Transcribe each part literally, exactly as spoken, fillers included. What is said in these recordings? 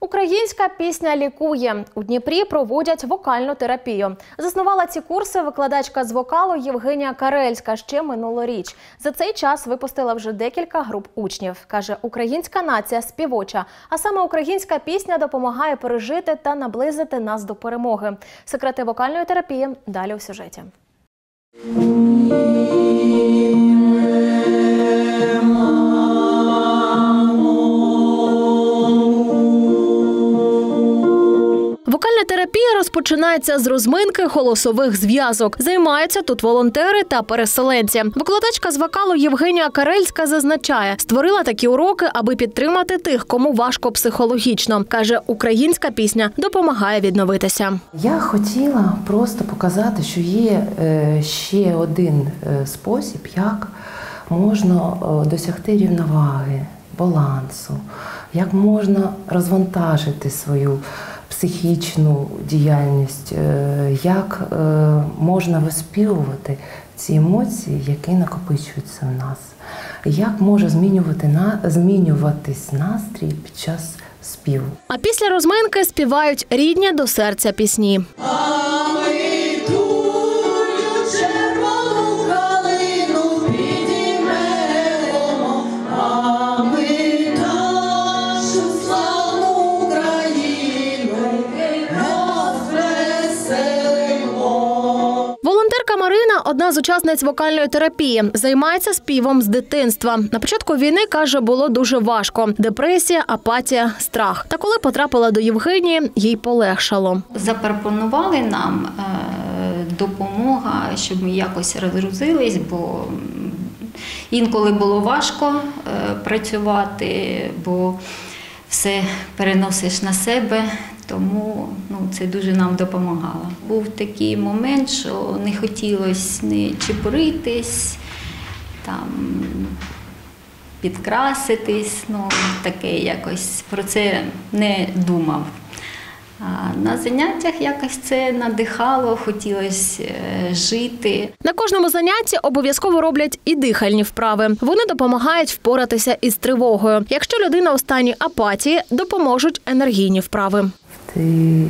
Українська пісня лікує. У Дніпрі проводять вокальну терапію. Заснувала ці курси викладачка з вокалу Євгенія Карельська ще минулоріч. За цей час випустила вже декілька груп учнів. Каже, українська нація співоча, а саме українська пісня допомагає пережити та наблизити нас до перемоги. Секрети вокальної терапії далі у сюжеті. Вокальна терапія розпочинається з розминки голосових зв'язок. Займаються тут волонтери та переселенці. Викладачка з вокалу Євгенія Карельська зазначає, створила такі уроки, аби підтримати тих, кому важко психологічно. Каже, українська пісня допомагає відновитися. Я хотіла просто показати, що є ще один спосіб, як можна досягти рівноваги, балансу, як можна розвантажити свою психічну діяльність, як можна виспівувати ці емоції, які накопичуються в нас, як може змінювати, змінюватись настрій під час співу. А після розминки співають рідні до серця пісні. Марина – одна з учасниць вокальної терапії. Займається співом з дитинства. На початку війни, каже, було дуже важко. Депресія, апатія, страх. Та коли потрапила до Євгенії, їй полегшало. Запропонували нам е, допомога, щоб ми якось розгрузились, бо інколи було важко е, працювати, бо все переносиш на себе. Тому ну, це дуже нам допомагало. Був такий момент, що не хотілося не чепуритись, там, підкраситись, ну, таке якось про це не думав. А на заняттях якось це надихало, хотілося жити. На кожному занятті обов'язково роблять і дихальні вправи. Вони допомагають впоратися із тривогою. Якщо людина у стані апатії, допоможуть енергійні вправи. Тих,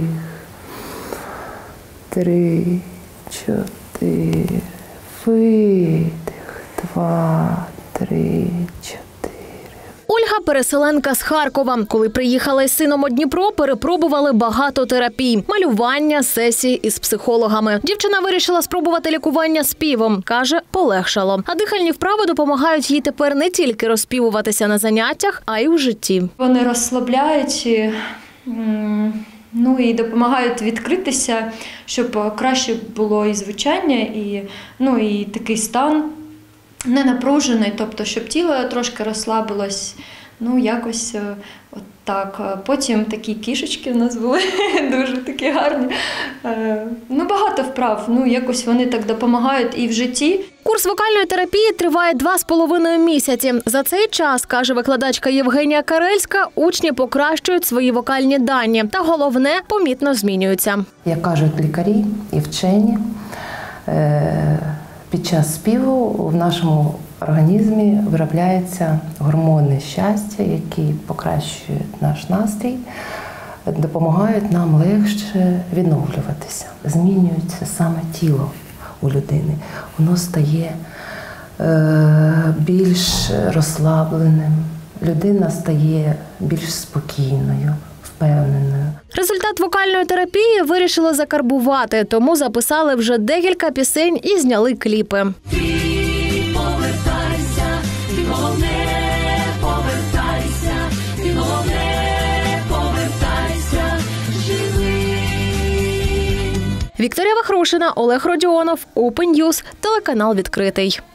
три, чотири, видих, два, три, чотири. Ольга – переселенка з Харкова. Коли приїхала із сином у Дніпро, перепробували багато терапій – малювання, сесії із психологами. Дівчина вирішила спробувати лікування співом. Каже, полегшало. А дихальні вправи допомагають їй тепер не тільки розспівуватися на заняттях, а й у житті. Вони розслабляють, ну і допомагають відкритися, щоб краще було і звучання, і, ну, і такий стан не напружений, тобто, щоб тіло трошки розслабилось, ну, якось от так. Потім такі кішечки в нас були, дуже такі гарні. Ну, багато вправ, ну, якось вони так допомагають і в житті. Курс вокальної терапії триває два з половиною місяці. За цей час, каже викладачка Євгенія Карельська, учні покращують свої вокальні дані. Та головне, помітно змінюються. Як кажуть лікарі і вчені, під час співу в нашому організмі виробляються гормони щастя, які покращують наш настрій, допомагають нам легше відновлюватися. Змінюється саме тіло у людини. Воно стає е, більш розслабленим, людина стає більш спокійною, впевненою. Результат вокальної терапії вирішили закарбувати, тому записали вже декілька пісень і зняли кліпи. Ти повертайся, ти головне повертайся, ти головне повертайся, живи. Вікторія Вахрушина, Олег Родіонов, Open News, телеканал «Відкритий».